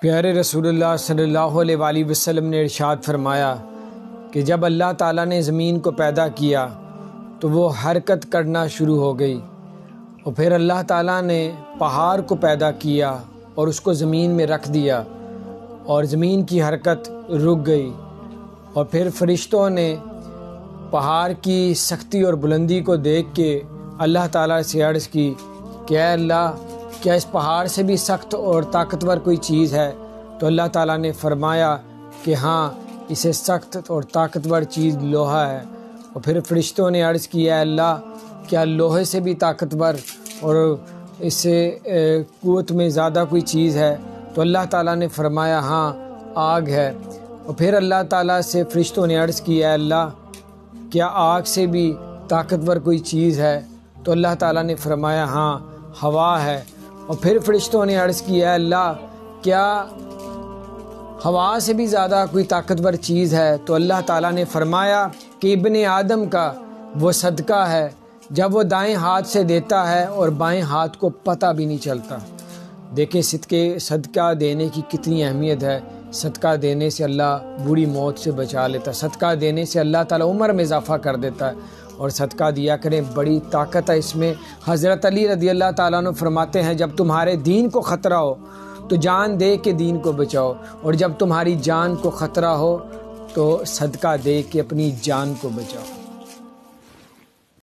پیارے رسول اللہ صلی اللہ علیہ وآلہ وسلم نے ارشاد فرمایا کہ جب اللہ تعالیٰ نے زمین کو پیدا کیا تو وہ حرکت کرنا شروع ہو گئی، اور پھر اللہ تعالیٰ نے پہاڑ کو پیدا کیا اور اس کو زمین میں رکھ دیا اور زمین کی حرکت رک گئی، اور پھر فرشتوں نے پہاڑ کی سختی اور بلندی کو دیکھ کے اللہ تعالیٰ سے عرض کی کہ اے اللہ، کیا اس پہاڑ سے بھی سخت اور طاقتور کوئی چیز ہے؟ تو اللہ تعالیٰ نے فرمایا کہ ہاں، اسے سخت اور طاقتور چیز لوہا ہے۔ اور پھر فرشتوں نے عرض کیا اے اللہ، کیا لوہے سے بھی طاقتور اور اس سے قوت میں زیادہ کوئی چیز ہے؟ تو اللہ تعالیٰ نے فرمایا ہاں، آگ ہے۔ اور پھر اللہ تعالیٰ سے فرشتوں نے عرض کیا اے اللہ، کیا آگ سے بھی طاقتور کوئی چیز ہے؟ تو اللہ تعالیٰ نے فرمایا ہاں، ہوا ہے۔ اور پھر فرشتوں نے عرض کیا اے اللہ، کیا ہوا سے بھی زیادہ کوئی طاقتور چیز ہے؟ تو اللہ تعالیٰ نے فرمایا کہ ابن آدم کا وہ صدقہ ہے جب وہ دائیں ہاتھ سے دیتا ہے اور بائیں ہاتھ کو پتہ بھی نہیں چلتا۔ دیکھیں صدقہ دینے کی کتنی اہمیت ہے۔ صدقہ دینے سے اللہ بری موت سے بچا لیتا ہے، صدقہ دینے سے اللہ تعالیٰ عمر میں اضافہ کر دیتا ہے، اور صدقہ دیا کریں، بڑی طاقت ہے اس میں۔ حضرت علی رضی اللہ تعالیٰ عنہ فرماتے ہیں جب تمہارے دین کو خطرہ ہو تو جان دے کے دین کو بچاؤ، اور جب تمہاری جان کو خطرہ ہو تو صدقہ دے کے اپنی جان کو بچاؤ۔